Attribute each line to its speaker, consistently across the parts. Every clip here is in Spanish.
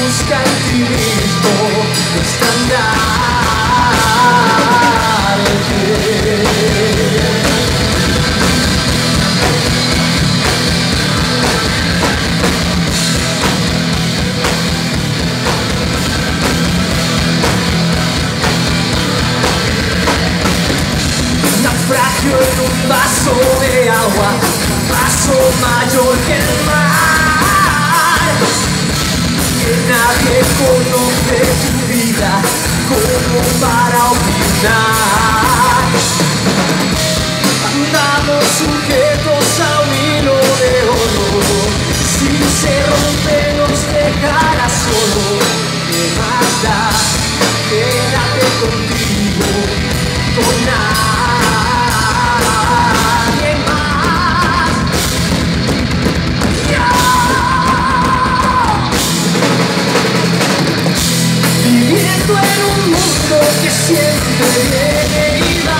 Speaker 1: busca en ti mismo tu estandarte. Naufragio en un vaso de agua, un vaso mayor que el mar. Que nadie conoce tu vida como para opinar. Andamos sujetos a un hilo de oro, si se rompe nos dejará solo. ¿Qué más da? Quédate contigo, con nadie más. Viviendo en un mundo que siempre viene y va,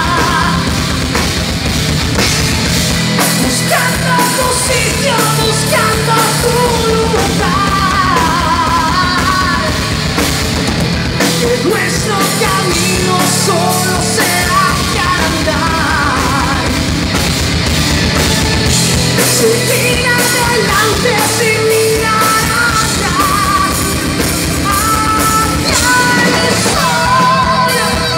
Speaker 1: buscando tu sitio, buscando tu lugar. Que nuestro camino solo será que andar. Seguir adelante sin mirar atrás. Hacia el sol.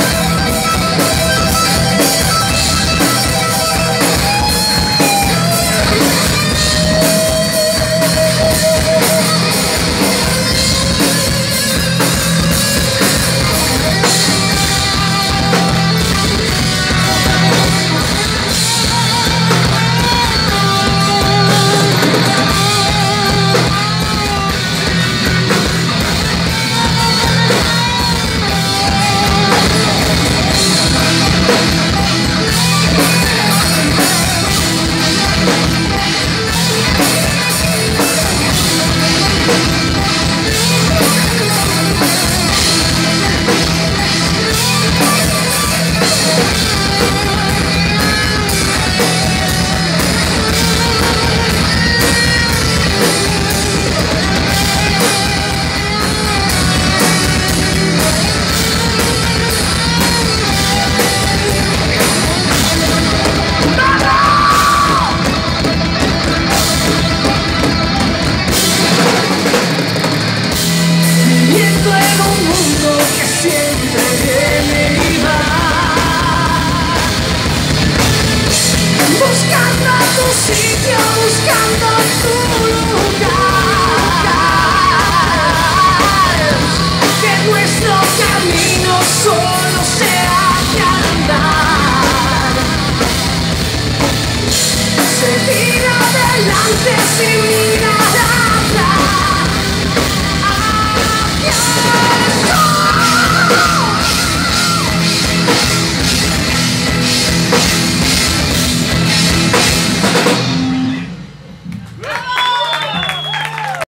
Speaker 1: Viviendo en un mundo que siempre viene y va, buscando tu sitio.